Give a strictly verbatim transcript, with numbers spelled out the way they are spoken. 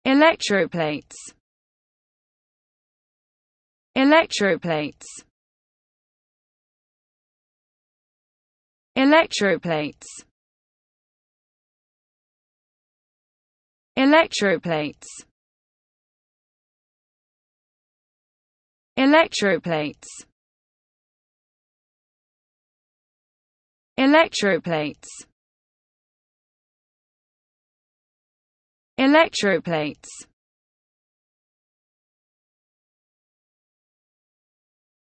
electroplates, electroplates, electroplates, electroplates, electroplates, electroplates, electroplates.